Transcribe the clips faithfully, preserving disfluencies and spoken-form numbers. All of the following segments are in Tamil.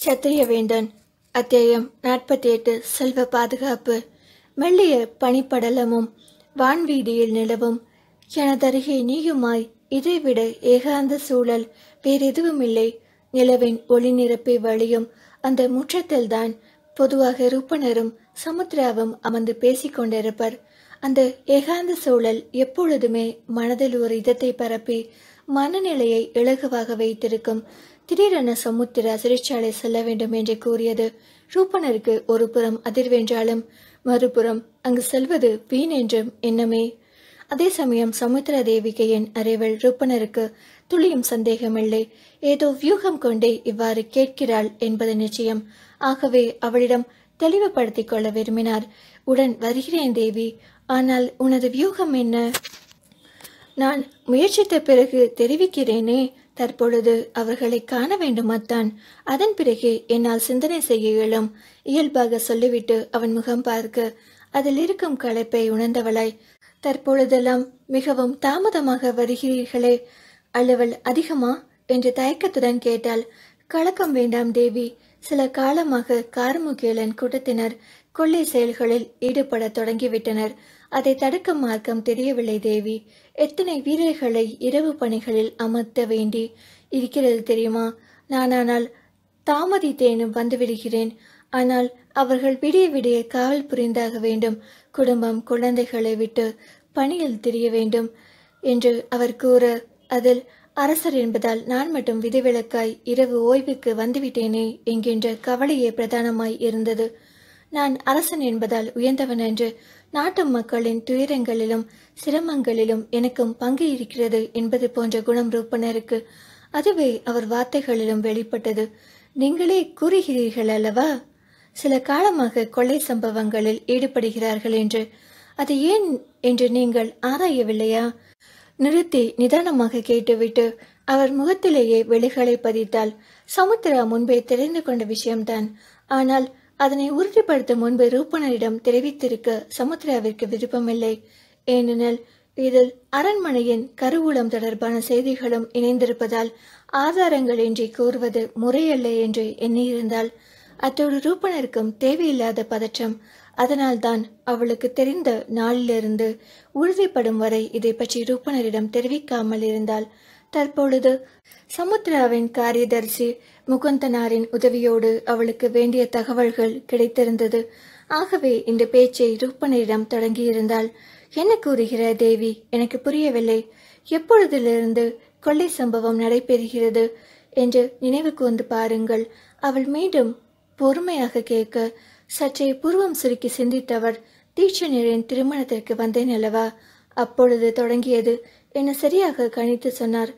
சத்திரிய வேந்தன் அத்தியாயம் நாற்பத்தி எட்டு. செல்வ பாதுகாப்பு. மெல்லிய பனிப்படலமும் வான்வீதியில் நிலவும் எனதருகே நீயுமாய் இதைவிட ஏகாந்த சூழல் வேறெதுவுமில்லை. நிலவின் ஒளி நிரப்பி வழியும் அந்த முற்றத்தில்தான் பொதுவாக ரூபனரும் சமுத்திராவும் அமர்ந்து பேசிக் கொண்டிருப்பர். அந்த ஏகாந்த சூழல் எப்பொழுதுமே மனதில் ஒரு இதத்தை பரப்பி மனநிலையை இலகுவாக வைத்திருக்கும். திடீரென சமுத்திரா சிறைச்சாலை செல்ல வேண்டும் என்று கூறியது ரூபனருக்கு ஒரு புறம் அதிர்வென்றாலும் மறுபுறம் அங்கு செல்வது வீண் என்றும் எண்ணமே. அதே சமயம் சமுத்திரா தேவிகையின் அறிவில் ரூபனருக்கு துளியும் சந்தேகமில்லை. ஏதோ வியூகம் கொண்டே இவ்வாறு கேட்கிறாள் என்பது நிச்சயம். ஆகவே அவளிடம் தெளிவுபடுத்திக் கொள்ள விரும்பினார். உடன் வருகிறேன் தேவி, ஆனால் உனது வியூகம் என்ன? நான் முயற்சித்த பிறகு தெரிவிக்கிறேனே. தற்பொழுது அவர்களை காண வேண்டுமாத்தான். அதன் பிறகு என்னால் சிந்தனை செய்ய இயலும். இயல்பாக சொல்லிவிட்டு அவன் முகம் பார்க்க அதில் இருக்கும் களைப்பை உணர்ந்தவளாய், தற்பொழுதெல்லாம் மிகவும் தாமதமாக வருகிறீர்களே, அலுவல் அதிகமா என்று தயக்கத்துடன் கேட்டாள். கலக்கம் வேண்டாம் தேவி. சில காலமாக கார்முகேலன் கூட்டத்தினர் கொள்ளை செயல்களில் ஈடுபட தொடங்கிவிட்டனர். அதை தடுக்க மார்க்கம் தெரியவில்லை தேவி. எத்தனை வீரர்களை இரவு பணிகளில் அமர்த்த வேண்டி இருக்கிறது தெரியுமா? நானானால் தாமதித்தேனும் வந்துவிடுகிறேன். ஆனால் அவர்கள் விடிய விடிய காவல் புரிந்தாக வேண்டும். குடும்பம் குழந்தைகளை விட்டு பணியில் திரிய வேண்டும் என்று அவர் கூற, அதில் அரசர் என்பதால் நான் மட்டும் விதிவிலக்காய் இரவு ஓய்வுக்கு வந்துவிட்டேனே என்கின்ற கவலையே பிரதானமாய் இருந்தது. நான் அரசன் என்பதால் உயர்ந்தவன் என்று நாட்டு மக்களின் துயரங்களிலும் சிரமங்களிலும் எனக்கும் பங்கு இருக்கிறது என்பது போன்ற குணம் ரூபனருக்கு. அதுவே அவர் வார்த்தைகளிலும் வெளிப்பட்டது. நீங்களே கூறுகிறீர்கள் அல்லவா, சில காலமாக கொள்ளை சம்பவங்களில் ஈடுபடுகிறார்கள் என்று. அது ஏன் என்று நீங்கள் ஆராயவில்லையா? நிறுத்தி நிதானமாக கேட்டுவிட்டு அவர் முகத்திலேயே வெளிகளை பதித்தாள். சமுத்திரா முன்பே தெரிந்து கொண்ட விஷயம்தான். ஆனால் அதனை உறுதிப்படுத்தும் முன்பு ரூபனரிடம் தெரிவித்திருக்க சமுத்திராவிற்கு விருப்பமில்லை. ஏனெனில் இதில் அரண்மனையின் கருவூலம் தொடர்பான செய்திகளும் இணைந்திருப்பதால் ஆதாரங்கள் இன்றி கூறுவது முறையல்ல என்று எண்ணியிருந்தால் அத்தோடு ரூபனருக்கும் தேவையில்லாத பதற்றம். அதனால்தான் அவளுக்கு தெரிந்த நாளிலிருந்து உறுதிப்படும் வரை இதை பற்றி ரூபனரிடம் தெரிவிக்காமல் இருந்தாள். தற்பொழுது சமுத்திராவின் காரியதர்சி முகுந்தனாரின் உதவியோடு அவளுக்கு வேண்டிய தகவல்கள் கிடைத்திருந்தது. ஆகவே இந்த பேச்சை ரூபனரிடம் தொடங்கியிருந்தாள். என்ன கூறுகிற தேவி, எனக்கு புரியவில்லை. எப்பொழுதிலிருந்து கொள்ளை சம்பவம் நடைபெறுகிறது என்று நினைவு கூர்ந்து பாருங்கள். அவள் மீண்டும் பொறுமையாக கேட்க சற்றே புருவம் சுருக்கி சிந்தித்தவர், தீட்சணியரின் திருமணத்திற்கு வந்தேன் அல்லவா, அப்பொழுது தொடங்கியது என சரியாக கணித்து சொன்னார்.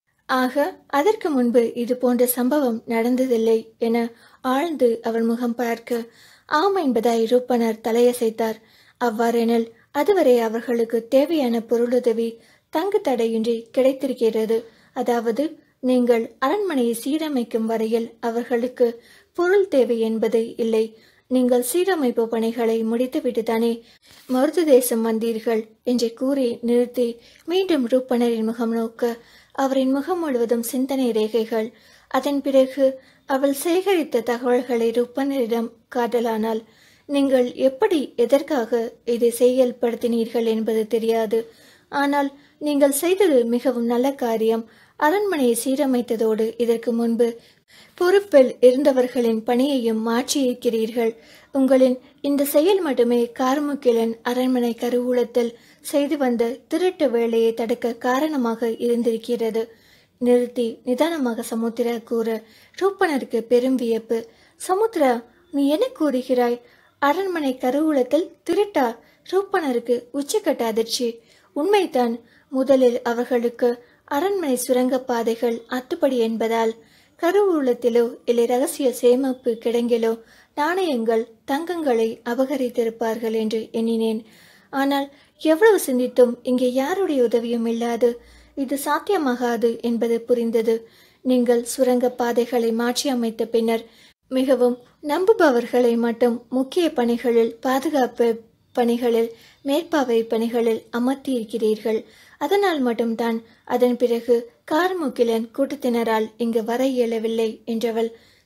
ஆக அதற்கு முன்பு இது போன்ற சம்பவம் நடந்ததில்லை என ஆழ்ந்து அவள் முகம் பார்க்க ஆம் என்பதாய் ரூபனர் தலையசைத்தார். அவ்வாறெனில் அதுவரை அவர்களுக்கு தேவையான பொருளுதவி தங்கு தடையின்றி கிடைத்திருக்கிறது. அதாவது நீங்கள் அரண்மனையை சீரமைக்கும் வரையில் அவர்களுக்கு பொருள் தேவை என்பது இல்லை. நீங்கள் சீரமைப்பு பணிகளை முடித்துவிட்டு தானே மருது தேசம் வந்தீர்கள் என்று கூறி நிறுத்தி மீண்டும் ரூபனரின் முகம் நோக்க அவரின் முகம் முழுவதும் சிந்தனை ரேகைகள். அதன் பிறகு அவள் சேகரித்த தகவல்களை ரூபனரிடம் காட்டலானால், நீங்கள் எப்படி எதற்காக இதை செயல்படுத்தினீர்கள் என்பது தெரியாது. ஆனால் நீங்கள் செய்தது மிகவும் நல்ல காரியம். அரண்மனையை சீரமைத்ததோடு இதற்கு முன்பு பொறுப்பில் இருந்தவர்களின் பணியையும் மாற்றியிருக்கிறீர்கள். உங்களின் இந்த செயல் மட்டுமே கார்முகிலன் அரண்மனை கருவூலத்தில் செய்து வந்த திருட்டு வேலையை தடுக்க காரணமாக இருந்திருக்கிறது. நிறுத்தி நிதானமாக சமுத்திரா கூற ரூபனருக்கு பெரும் வியப்பு. சமுத்திரா, நீ என்ன கூறுகிறாய்? அரண்மனை கருவூலத்தில் திருட்டா? ரூபனருக்கு உச்சக்கட்ட அதிர்ச்சி. உண்மைதான். முதலில் அவர்களுக்கு அரண்மனை சுரங்க பாதைகள் அத்துப்படி என்பதால் கருவூலத்திலோ இல்லை ரகசிய சேமிப்பு கிடங்கிலோ நாணயங்கள் தங்கங்களை அபகரித்திருப்பார்கள் என்று எண்ணினேன். ஆனால் எவ்வளவு சிந்தித்தும் இங்கே யாருடைய உதவியும் இல்லாது இது சாத்தியமாகாது என்பது புரிந்தது. நீங்கள் சுரங்க பாதைகளை மாற்றி அமைத்த பின்னர் மிகவும் நம்புபவர்களை மட்டும் முக்கிய பணிகளில், பாதுகாப்பு பணிகளில், மேற்பார்வை பணிகளில் அமர்த்தியிருக்கிறீர்கள். அதனால் மட்டும்தான் அதன் பிறகு கார்முகிலன் கூட்டத்தினரால் இங்கு வர இயலவில்லை என்றவள்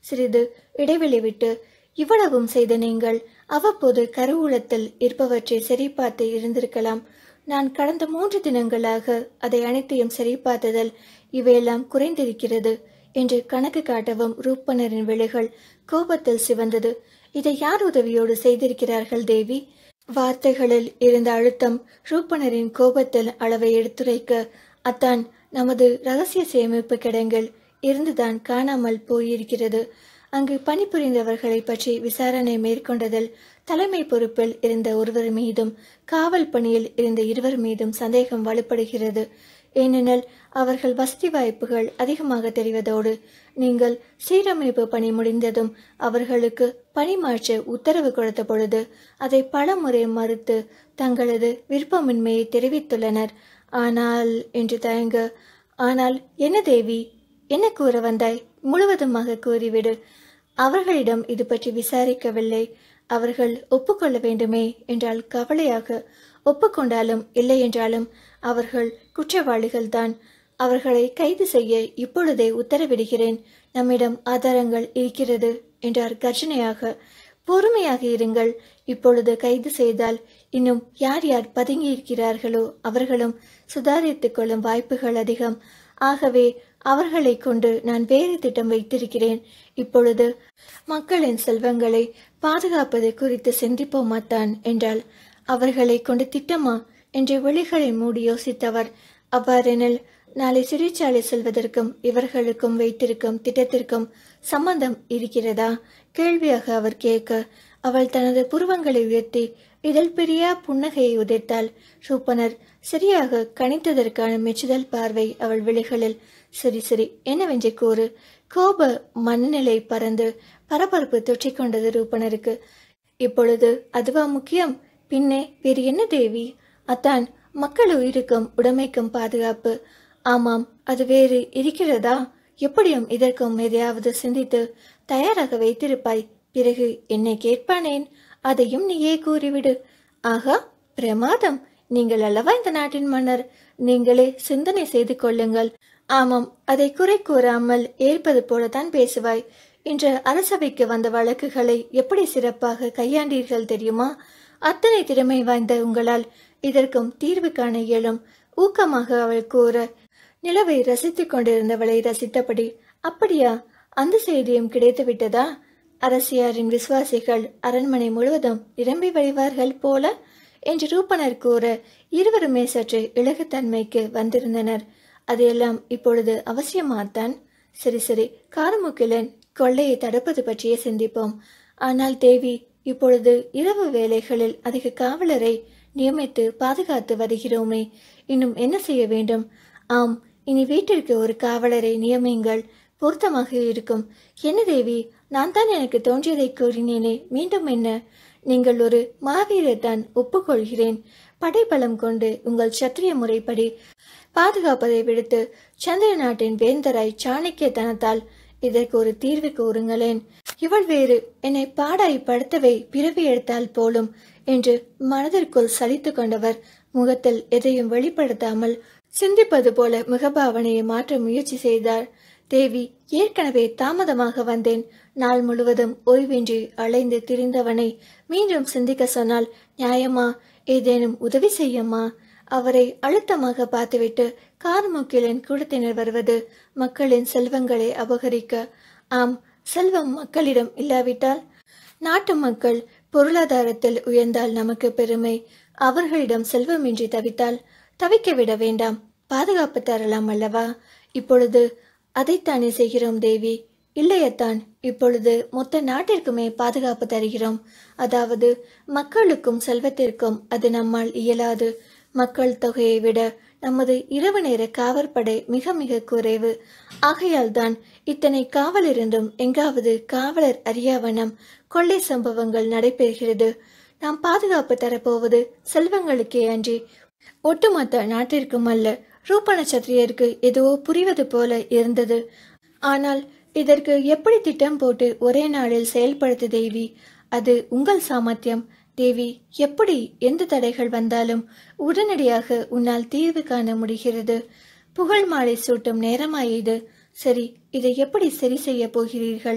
சிறிது இடைவெளி விட்டு, இவ்வளவும் செய்த நீங்கள் அவ்வப்போது கருவூலத்தில் இருப்பவற்றை சரிபார்த்து இருந்திருக்கலாம். நான் கடந்த மூன்று தினங்களாக அதை அனைத்தையும் சரிபார்த்ததில் இவையெல்லாம் குறைந்திருக்கிறது என்று கணக்கு காட்டவும் ரூபனரின் விழிகள் கோபத்தில் சிவந்தது. இதை யார் உதவியோடு செய்திருக்கிறார்கள் தேவி? வார்த்தைகளில் இருந்த அழுத்தம் ரூபனரின் கோபத்தில் அளவை எடுத்துரைக்க, அத்தான் நமது ரகசிய சேமிப்பு கிடங்கில் இருந்துதான் காணாமல் போயிருக்கிறது. அங்கு பணிபுரிந்தவர்களை பற்றி விசாரணை மேற்கொண்டதில் தலைமை பொறுப்பில் இருந்த ஒருவர் மீதும் காவல் பணியில் இருந்த இருவர் மீதும் சந்தேகம் வலுப்படுகிறது. ஏனெனில் அவர்கள் வசதி வாய்ப்புகள் அதிகமாக தெரிவதோடு நீங்கள் சீரமைப்பு பணி முடிந்ததும் அவர்களுக்கு பணி மாற்ற உத்தரவு கொடுத்த பொழுது அதை பல முறை மறுத்து தங்களது விருப்பமின்மையை தெரிவித்துள்ளனர். ஆனால் என்று தயங்க, ஆனால் என்ன தேவி, என்ன கூற வந்தாய்? முழுவதுமாக கூறிவிடு. அவர்களிடம் இது பற்றி விசாரிக்கவில்லை. அவர்கள் ஒப்புக்கொள்ள வேண்டுமே என்றால் கவலையாக. ஒப்புக்கொண்டாலும் இல்லை என்றாலும் அவர்கள் குற்றவாளிகள்தான். அவர்களை கைது செய்ய இப்பொழுதே உத்தரவிடுகிறேன். நம்மிடம் ஆதாரங்கள் இருக்கிறது என்றார் கர்ஜனையாக. பொறுமையாக இருங்கள். இப்பொழுது கைது செய்தால் இன்னும் யார் யார் பதுங்கி இருக்கிறார்களோ அவர்களும் சுதாரித்துக் கொள்ளும் வாய்ப்புகள் அதிகம். ஆகவே அவர்களை கொண்டு நான் வேறு திட்டம் வைத்திருக்கிறேன். இப்பொழுது மக்களின் செல்வங்களை பாதுகாப்பது குறித்து சிந்திப்போமாத்தான் என்றால், அவர்களை கொண்டு திட்டமா என்று விழிகளை மூடி யோசித்தவர், அவ்வாறெனில் நாளை சிறைச்சாலை செல்வதற்கும் இவர்களுக்கும் வைத்திருக்கும் திட்டத்திற்கும் சம்பந்தம் இருக்கிறதா? கேள்வியாக அவர் கேட்க, அவள் தனது புருவங்களை உயர்த்தி இதழ் பிரியா புன்னகையை உதைத்தாள். ரூபனர் சரியாக கணித்ததற்கான மெச்சுதல் பார்வை அவள் விழிகளில். சரி சரி, என்னவென்று கூறு. கோப மனநிலை பறந்து பரபரப்பு தொற்றிக்கொண்டது ரூபனருக்கு. இப்பொழுது அதுவா முக்கியம்? பின்னே வேறு என்ன தேவி? அத்தான் மக்கள் உயிருக்கும் உடைமைக்கும் பாதுகாப்பு. ஆமாம், அது வேறு இருக்கிறதா? எப்படியும் இதற்கும் எதையாவது சிந்தித்து தயாராக வைத்திருப்பாய். பிறகு என்னை கேட்பானேன்? அதையும் நீயே கூறிவிடு. ஆகா, பிரமாதம். நீங்கள் அல்லவா இந்த நாட்டின் மன்னர். நீங்களே சிந்தனை செய்து கொள்ளுங்கள். ஆமாம், அதை குறை கூறாமல் ஏற்பது போலத்தான் பேசுவாய். இன்று அரசவைக்கு வந்த வழக்குகளை எப்படி சிறப்பாக கையாண்டீர்கள் தெரியுமா? அத்தனை திறமை வாய்ந்த உங்களால் இதற்கும் தீர்வு காண இயலும். ஊக்கமாக அவள் கூற, நிலவை ரசித்துக் கொண்டிருந்தவளை ரசித்தபடி, அப்படியா, அந்த செய்தியும் கிடைத்து விட்டதா? அரசியாரின் விசுவாசிகள் அரண்மனை முழுவதும் நிரம்பி வழிவார்கள் போல என்று ரூபனர் கூற, இருவருமே சற்று இலகுத்தன்மைக்கு வந்திருந்தனர். அதையெல்லாம் இப்பொழுது அவசியமாத்தான். சரி சரி, காரமுகிலன் கொள்ளையை தடுப்பது பற்றியே சிந்திப்போம். ஆனால் தேவி, இப்பொழுது இரவு வேளைகளில் அதிக காவலரை நியமித்து பாதுகாத்து வருகிறோமே, இன்னும் என்ன செய்ய வேண்டும்? ஆம், இனி வீட்டிற்கு ஒரு காவலரை நியமியுங்கள், பொருத்தமாக இருக்கும். என்ன தேவி, நான் தான் எனக்கு தோன்றியதை கூறினேனே, மீண்டும் என்ன? நீங்கள் ஒரு மாவீரத்தான், ஒப்புக்கொள்கிறேன். படைபலம் கொண்டு உங்கள் சத்திரிய முறைப்படி பாதுகாப்பதை விடுத்து சந்திர நாட்டின் வேந்தராய் சாணக்கியத்தனத்தால் இதற்கு ஒரு தீர்வு கூறுங்களேன். இவள் வேறு என்னை பாடாய் படுத்தவை பிறவி எடுத்தால் போலும் என்று மனதிற்குள் சலித்து கொண்டவர் முகத்தில் எதையும் வெளிப்படுத்தாமல் சிந்திப்பது போல முகபாவனையை மாற்ற முயற்சி செய்தார். தேவி, ஏற்கனவே தாமதமாக வந்தேன். நாள் முழுவதும் ஓய்வின்றி அலைந்து திரிந்தவனை மீண்டும் சிந்திக்க சொன்னால் நியாயமா? ஏதேனும் உதவி செய்யம்மா. அவரை அழுத்தமாக பார்த்துவிட்டு கார்முகிலின் கூட்டத்தினர் வருவது மக்களின் செல்வங்களை அபகரிக்க. ஆம், செல்வம் மக்களிடம் இல்லாவிட்டால்? நாட்டு மக்கள் பொருளாதாரத்தில் உயர்ந்தால் நமக்கு பெருமை. அவர்களிடம் செல்வமின்றி தவித்தால் தவிக்க விட வேண்டாம், பாதுகாப்பு தரலாம் அல்லவா? இப்பொழுது அதைத்தானே செய்கிறோம் தேவி. இல்லையத்தான், இப்பொழுது மொத்த நாட்டிற்குமே பாதுகாப்பு தருகிறோம். அதாவது மக்களுக்கும் செல்வத்திற்கும் அது நம்மால் இயலாது. மக்கள் தொகையை விட நமது இரவு நேர காவற்படை மிக மிக குறைவு. ஆகையால் தான் இத்தனை காவல் இருந்தும் எங்காவது காவலர் அறியாவனம் கொள்ளை சம்பவங்கள் நடைபெறுகிறது. நாம் பாதுகாப்பு தரப்போவது செல்வங்களுக்கே அன்றி ஒட்டுமொத்த நாட்டிற்கும் அல்ல. ரூபன சத்திரியருக்கு எதுவோ புரிவது போல இருந்தது. ஆனால் இதற்கு எப்படி திட்டம் போட்டு ஒரே நாளில் செயல்படுத்த தேவி? அது உங்கள் சாமர்த்தியம் தேவி. எப்படி எந்த தடைகள் வந்தாலும் உடனடியாக உன்னால் தீர்வு காண முடிகிறது. புகழ் மாலை சூட்டும் நேரமாயிது. சரி, இதை எப்படி சரி செய்ய போகிறீர்கள்?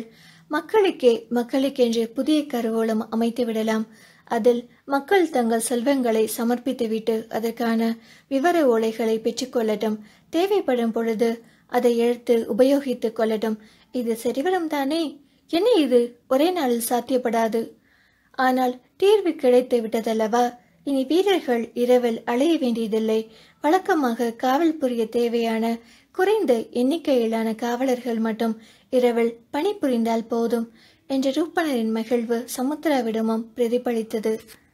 மக்களுக்கே மக்களுக்கென்று புதிய கருவூலம் அமைத்து விடலாம். அதில் மக்கள் தங்கள் செல்வங்களை சமர்ப்பித்துவிட்டு அதற்கான விவர ஓலைகளை பெற்றுக்கொள்ளட்டும். தேவைப்படும் பொழுது அதை எடுத்து உபயோகித்துக் கொள்ளட்டும். இது சரிவரம் தானே? என்ன இது ஒரே நாளில் சாத்தியப்படாது. ஆனால் தீர்வு கிடைத்து விட்டதல்லவா? இனி வீரர்கள் இரவில் அலைய வேண்டியதில்லை. வழக்கமாக காவல் புரிய தேவையான குறைந்த எண்ணிக்கையிலான காவலர்கள் மட்டும் இரவில் பணிபுரிந்தால் போதும் என்ற ரூபணரின் மகிழ்வு சமுத்திராவிடமும் பிரதிபலித்தது.